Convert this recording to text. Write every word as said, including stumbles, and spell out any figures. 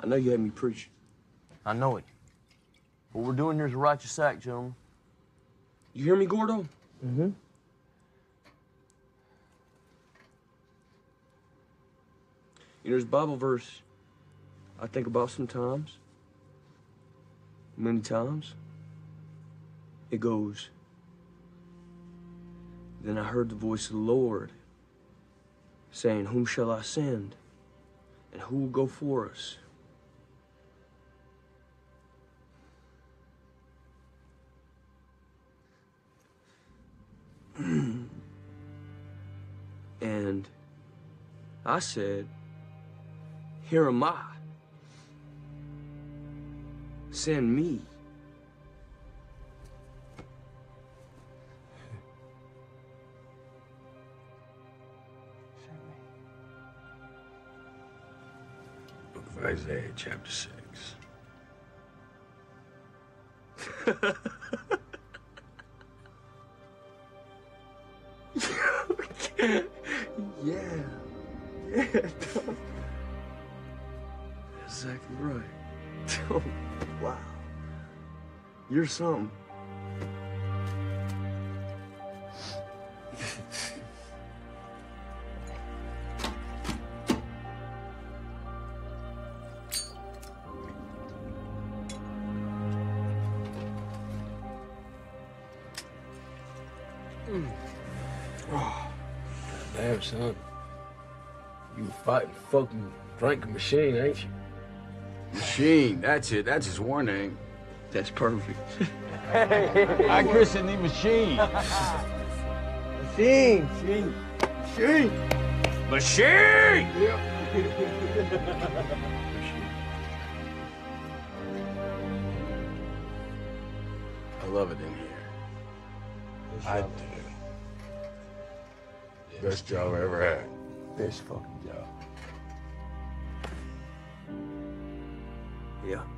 I know you had me preach. I know it. What we're doing here is a righteous act, gentlemen. You hear me, Gordo? Mm-hmm. You know, there's a Bible verse I think about sometimes. Many times. It goes, "Then I heard the voice of the Lord saying, whom shall I send? And who will go for us?" And I said, "Here am I. Send me." Book of Isaiah, chapter six. Yeah. Yeah, Tom. Exactly right. Tom, wow. You're something. Mm. Oh, damn, son. You fighting fucking Frank Machine, ain't you? Machine, that's it. That's his war name. That's perfect. Hey, I christened the Machine. Machine, machine, machine. Machine! Yep. I love it in here. I do. Best job I ever had. Best fucking job. Yeah.